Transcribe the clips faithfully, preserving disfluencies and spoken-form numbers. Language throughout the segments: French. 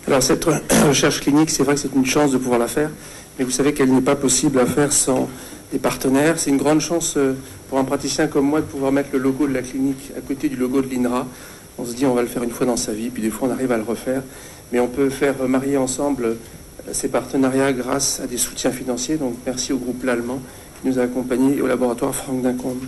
Alors cette recherche clinique, c'est vrai que c'est une chance de pouvoir la faire, mais vous savez qu'elle n'est pas possible à faire sans des partenaires. C'est une grande chance pour un praticien comme moi de pouvoir mettre le logo de la clinique à côté du logo de l'INRA. On se dit on va le faire une fois dans sa vie, puis des fois on arrive à le refaire. Mais on peut faire marier ensemble ces partenariats grâce à des soutiens financiers. Donc merci au groupe L'Allemand qui nous a accompagnés et au laboratoire Franck Dincombe.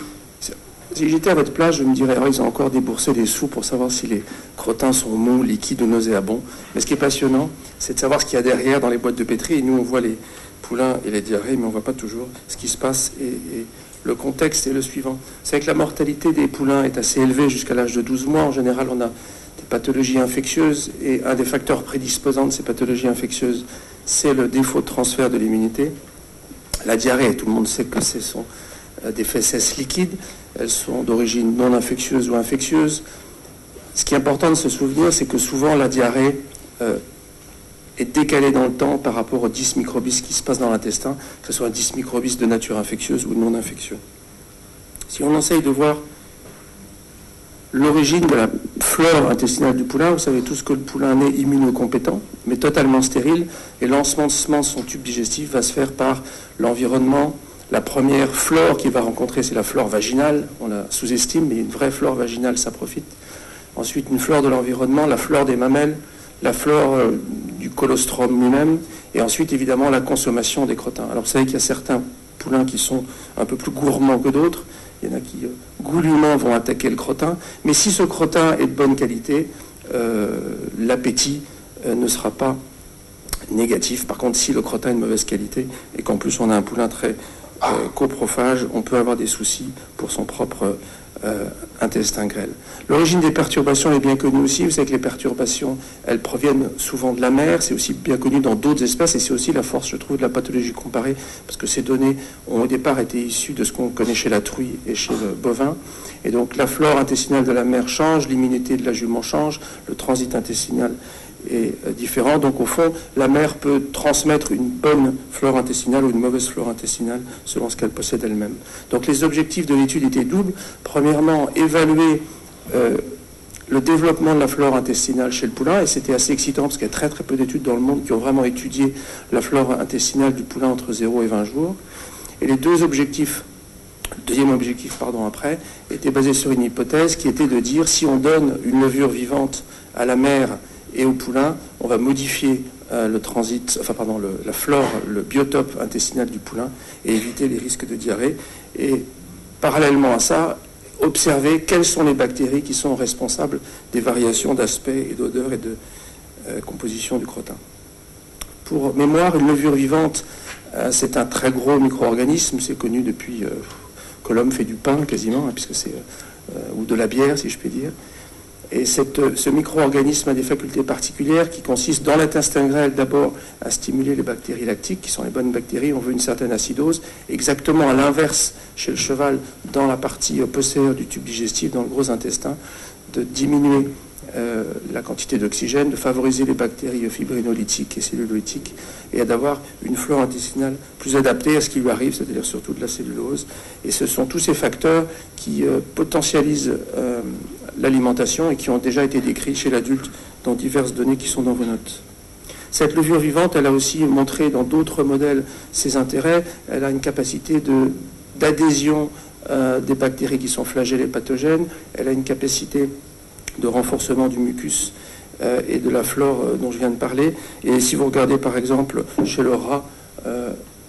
Si j'étais à votre place, je me dirais, oh, ils ont encore déboursé des sous pour savoir si les crottins sont mous, liquides ou nauséabonds. Mais ce qui est passionnant, c'est de savoir ce qu'il y a derrière dans les boîtes de pétri. Et nous, on voit les poulains et les diarrhées, mais on ne voit pas toujours ce qui se passe. Et, et le contexte est le suivant. C'est que la mortalité des poulains est assez élevée jusqu'à l'âge de douze mois. En général, on a des pathologies infectieuses. Et un des facteurs prédisposants de ces pathologies infectieuses, c'est le défaut de transfert de l'immunité. La diarrhée, tout le monde sait que ce sont des fesses liquides. Elles sont d'origine non infectieuse ou infectieuse. Ce qui est important de se souvenir, c'est que souvent la diarrhée euh, est décalée dans le temps par rapport aux dys microbes qui se passent dans l'intestin, que ce soit un dys microbes de nature infectieuse ou non infectieux. Si on essaye de voir l'origine de la flore intestinale du poulain, vous savez tous que le poulain est immunocompétent, mais totalement stérile, et l'ensemencement de son tube digestif va se faire par l'environnement. La première flore qu'il va rencontrer, c'est la flore vaginale. On la sous-estime, mais une vraie flore vaginale, ça profite. Ensuite, une flore de l'environnement, la flore des mamelles, la flore euh, du colostrum lui-même, et ensuite, évidemment, la consommation des crottins. Alors, vous savez qu'il y a certains poulains qui sont un peu plus gourmands que d'autres. Il y en a qui, euh, goulûment, vont attaquer le crottin. Mais si ce crottin est de bonne qualité, euh, l'appétit euh, ne sera pas négatif. Par contre, si le crottin est de mauvaise qualité, et qu'en plus, on a un poulain très Euh, coprophage, on peut avoir des soucis pour son propre euh, intestin grêle. L'origine des perturbations est bien connue aussi. Vous savez que les perturbations, elles proviennent souvent de la mer. C'est aussi bien connu dans d'autres espèces et c'est aussi la force, je trouve, de la pathologie comparée parce que ces données ont au départ été issues de ce qu'on connaît chez la truie et chez le bovin. Et donc la flore intestinale de la mer change, l'immunité de la jument change, le transit intestinal est différent. Donc au fond, la mère peut transmettre une bonne flore intestinale ou une mauvaise flore intestinale selon ce qu'elle possède elle-même. Donc les objectifs de l'étude étaient doubles. Premièrement, évaluer euh, le développement de la flore intestinale chez le poulain, et c'était assez excitant parce qu'il y a très très peu d'études dans le monde qui ont vraiment étudié la flore intestinale du poulain entre zéro et vingt jours. Et les deux objectifs, le deuxième objectif pardon, après, était basé sur une hypothèse qui était de dire si on donne une levure vivante à la mère et au poulain, on va modifier euh, le transit, enfin pardon, le, la flore, le biotope intestinal du poulain et éviter les risques de diarrhée. Et parallèlement à ça, observer quelles sont les bactéries qui sont responsables des variations d'aspect et d'odeur et de euh, composition du crottin. Pour mémoire, une levure vivante, euh, c'est un très gros micro-organisme, c'est connu depuis euh, que l'homme fait du pain quasiment, hein, puisque c'est euh, ou de la bière, si je puis dire. Et cette, ce micro-organisme a des facultés particulières qui consistent dans l'intestin grêle d'abord à stimuler les bactéries lactiques, qui sont les bonnes bactéries, on veut une certaine acidose, exactement à l'inverse chez le cheval, dans la partie postérieure du tube digestif, dans le gros intestin, de diminuer euh, la quantité d'oxygène, de favoriser les bactéries fibrinolytiques et celluloïtiques, et d'avoir une flore intestinale plus adaptée à ce qui lui arrive, c'est-à-dire surtout de la cellulose. Et ce sont tous ces facteurs qui euh, potentialisent euh, l'alimentation et qui ont déjà été décrits chez l'adulte dans diverses données qui sont dans vos notes. Cette levure vivante, elle a aussi montré dans d'autres modèles ses intérêts. Elle a une capacité de, d'adhésion euh, des bactéries qui sont flagellées et pathogènes. Elle a une capacité de renforcement du mucus euh, et de la flore euh, dont je viens de parler. Et si vous regardez par exemple chez le rat, euh,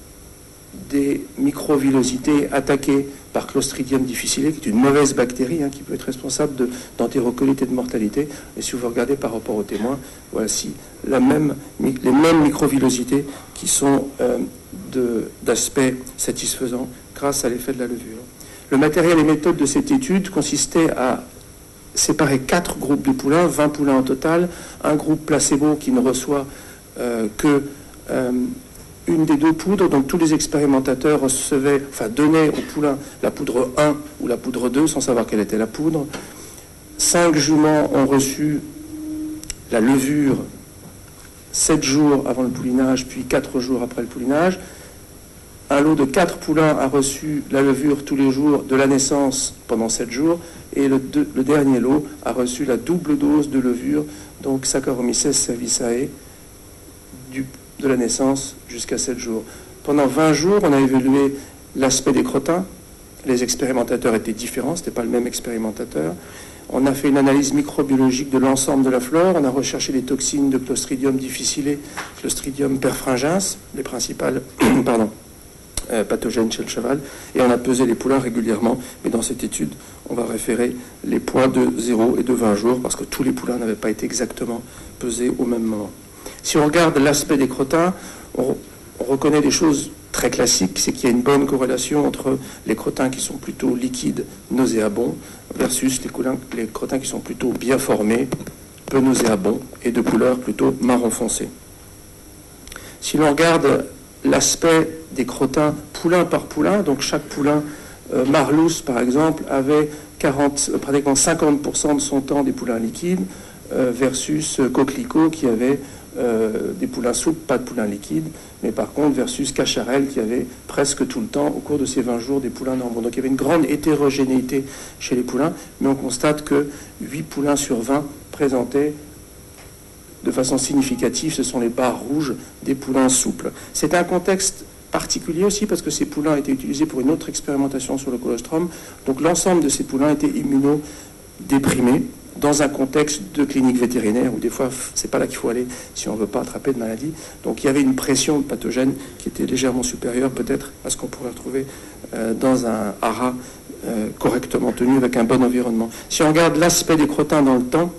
des microvillosités attaquées par Clostridium difficile, qui est une mauvaise bactérie hein, qui peut être responsable de, d'entérocolite et de mortalité. Et si vous regardez par rapport aux témoins, voici la même, les mêmes microvillosités qui sont euh, de, d'aspect satisfaisant grâce à l'effet de la levure. Le matériel et méthode de cette étude consistait à séparer quatre groupes de poulains, vingt poulains en total, un groupe placebo qui ne reçoit euh, que euh, une des deux poudres, donc tous les expérimentateurs recevaient, enfin donnaient au poulain la poudre un ou la poudre deux sans savoir quelle était la poudre. Cinq juments ont reçu la levure sept jours avant le poulinage, puis quatre jours après le poulinage. Un lot de quatre poulains a reçu la levure tous les jours de la naissance pendant sept jours, et le, de, le dernier lot a reçu la double dose de levure, donc Saccharomyces cerevisiae, du, de la naissance jusqu'à sept jours. Pendant vingt jours, on a évalué l'aspect des crottins. Les expérimentateurs étaient différents, ce n'était pas le même expérimentateur. On a fait une analyse microbiologique de l'ensemble de la flore. On a recherché les toxines de Clostridium difficile, Clostridium perfringens, les principales pardon, euh, pathogènes chez le cheval. Et on a pesé les poulains régulièrement. Mais dans cette étude, on va référer les points de zéro et de vingt jours parce que tous les poulains n'avaient pas été exactement pesés au même moment. Si on regarde l'aspect des crottins, on, on reconnaît des choses très classiques, c'est qu'il y a une bonne corrélation entre les crottins qui sont plutôt liquides, nauséabonds, versus les, coulins, les crottins qui sont plutôt bien formés, peu nauséabonds, et de couleur plutôt marron foncé. Si l'on regarde l'aspect des crottins poulain par poulain, donc chaque poulain, euh, Marlous par exemple, avait quarante, pratiquement cinquante pour cent de son temps des poulains liquides, euh, versus Coquelicot qui avait Euh, des poulains souples, pas de poulains liquides, mais par contre versus Cacharel qui avait presque tout le temps, au cours de ces vingt jours, des poulains normaux. Donc il y avait une grande hétérogénéité chez les poulains, mais on constate que huit poulains sur vingt présentaient de façon significative, ce sont les barres rouges des poulains souples. C'est un contexte particulier aussi parce que ces poulains étaient utilisés pour une autre expérimentation sur le colostrum, donc l'ensemble de ces poulains étaient immunodéprimés, dans un contexte de clinique vétérinaire où des fois c'est pas là qu'il faut aller si on ne veut pas attraper de maladie. Donc il y avait une pression de pathogène qui était légèrement supérieure peut-être à ce qu'on pourrait retrouver euh, dans un haras euh, correctement tenu avec un bon environnement. Si on regarde l'aspect des crottins dans le temps,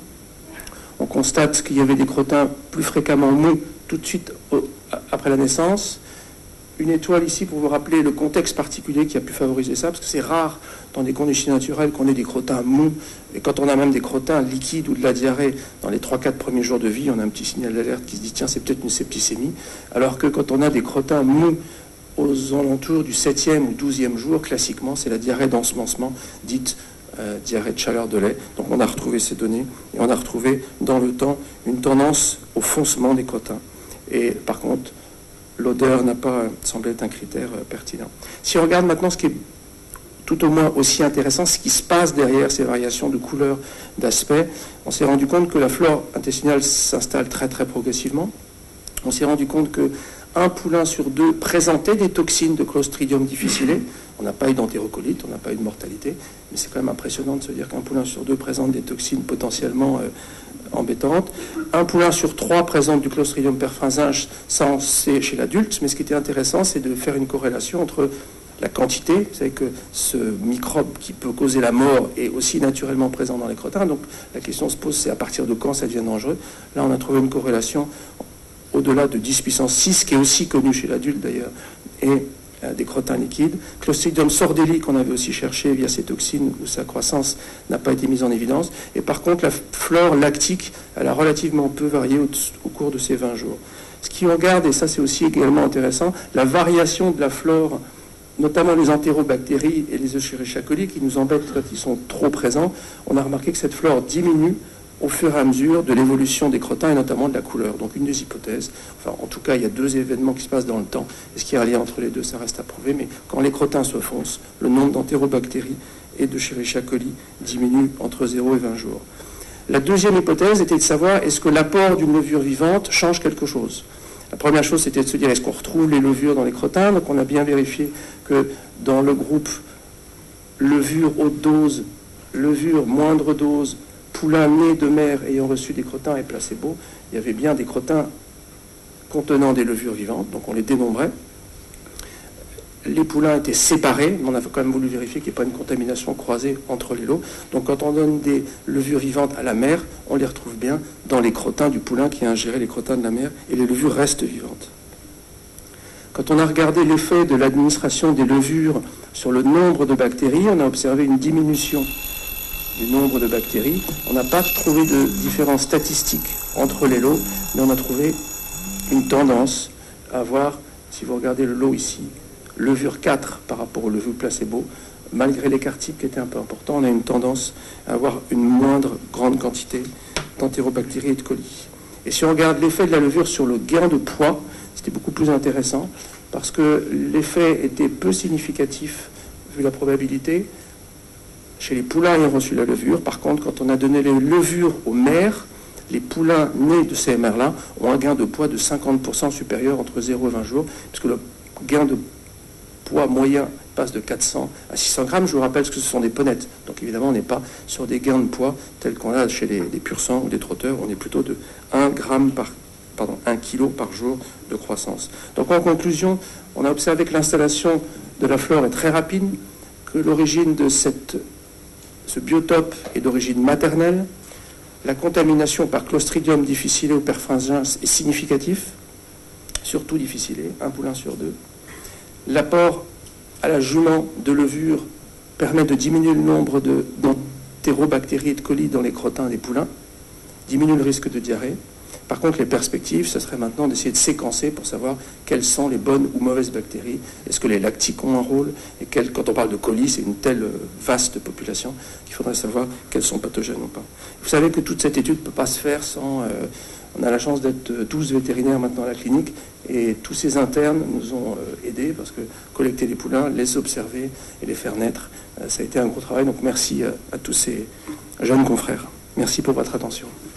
on constate qu'il y avait des crottins plus fréquemment mous tout de suite au, après la naissance. Une étoile ici pour vous rappeler le contexte particulier qui a pu favoriser ça, parce que c'est rare dans des conditions naturelles qu'on ait des crottins mous, et quand on a même des crottins liquides ou de la diarrhée dans les trois quatre premiers jours de vie, on a un petit signal d'alerte qui se dit tiens c'est peut-être une septicémie, alors que quand on a des crottins mous aux alentours du septième ou douzième jour, classiquement c'est la diarrhée d'ensemencement dite euh, diarrhée de chaleur de lait. Donc on a retrouvé ces données, et on a retrouvé dans le temps une tendance au foncement des crottins. Et par contre, l'odeur n'a pas semblé être un critère euh, pertinent. Si on regarde maintenant ce qui est tout au moins aussi intéressant, ce qui se passe derrière ces variations de couleur, d'aspect, on s'est rendu compte que la flore intestinale s'installe très très progressivement. On s'est rendu compte qu'un poulain sur deux présentait des toxines de Clostridium difficile. On n'a pas eu d'entérocolite, on n'a pas eu de mortalité, mais c'est quand même impressionnant de se dire qu'un poulain sur deux présente des toxines potentiellement euh, embêtantes. Un poulain sur trois présente du Clostridium perfringens, ça on sait chez l'adulte, mais ce qui était intéressant, c'est de faire une corrélation entre la quantité, vous savez que ce microbe qui peut causer la mort est aussi naturellement présent dans les crottins, donc la question se pose, c'est à partir de quand ça devient dangereux. Là, on a trouvé une corrélation au-delà de dix puissance six, qui est aussi connue chez l'adulte d'ailleurs, et euh, des crottins liquides. Clostridium sordelli, qu'on avait aussi cherché via ces toxines, où sa croissance n'a pas été mise en évidence. Et par contre, la flore lactique, elle a relativement peu varié au, au cours de ces vingt jours. Ce qui regarde, et ça c'est aussi également intéressant, la variation de la flore, notamment les entérobactéries et les Escherichia coli qui nous embêtent quand ils sont trop présents. On a remarqué que cette flore diminue au fur et à mesure de l'évolution des crottins et notamment de la couleur. Donc une des hypothèses, enfin en tout cas il y a deux événements qui se passent dans le temps. Est-ce qu'il y a un lien entre les deux? Ça reste à prouver, mais quand les crottins se foncent, le nombre d'entérobactéries et de Escherichia coli diminue entre zéro et vingt jours. La deuxième hypothèse était de savoir est-ce que l'apport d'une levure vivante change quelque chose. La première chose, c'était de se dire, est-ce qu'on retrouve les levures dans les crottins? Donc on a bien vérifié que dans le groupe levure haute dose, levure moindre dose, poulain né de mère ayant reçu des crottins et placebo, il y avait bien des crottins contenant des levures vivantes, donc on les dénombrait. Les poulains étaient séparés, mais on a quand même voulu vérifier qu'il n'y ait pas une contamination croisée entre les lots. Donc quand on donne des levures vivantes à la mère, on les retrouve bien dans les crottins du poulain qui a ingéré les crottins de la mère, et les levures restent vivantes. Quand on a regardé l'effet de l'administration des levures sur le nombre de bactéries, on a observé une diminution du nombre de bactéries. On n'a pas trouvé de différence statistique entre les lots, mais on a trouvé une tendance à avoir, si vous regardez le lot ici, levure quatre par rapport aux levures placebo, malgré l'écart type qui était un peu important, on a une tendance à avoir une moindre grande quantité d'entérobactéries et de coli. Et si on regarde l'effet de la levure sur le gain de poids, c'était beaucoup plus intéressant, parce que l'effet était peu significatif vu la probabilité chez les poulains ayant reçu la levure. Par contre, quand on a donné les levures aux mères, les poulains nés de ces mères-là ont un gain de poids de cinquante pour cent supérieur entre zéro et vingt jours, puisque le gain de poids moyen passe de quatre cents à six cents grammes. Je vous rappelle que ce sont des ponnettes. Donc évidemment, on n'est pas sur des gains de poids tels qu'on a chez les, les pur sang ou les trotteurs. On est plutôt de un gramme par, pardon, un kilo par jour de croissance. Donc en conclusion, on a observé que l'installation de la flore est très rapide, que l'origine de cette, ce biotope est d'origine maternelle. La contamination par Clostridium difficile ou perfringens est significatif, surtout difficile, un poulain sur deux. L'apport à la jument de levure permet de diminuer le nombre d'entérobactéries et de colis dans les crottins des poulains, diminue le risque de diarrhée. Par contre, les perspectives, ce serait maintenant d'essayer de séquencer pour savoir quelles sont les bonnes ou mauvaises bactéries. Est-ce que les lactiques ont un rôle? Et quel, quand on parle de colis, c'est une telle vaste population qu'il faudrait savoir qu'elles sont pathogènes ou pas. Vous savez que toute cette étude ne peut pas se faire sans... Euh, on a la chance d'être douze vétérinaires maintenant à la clinique et tous ces internes nous ont euh, aidés parce que collecter les poulains, les observer et les faire naître, euh, ça a été un gros travail. Donc merci à, à tous ces jeunes confrères. Merci pour votre attention.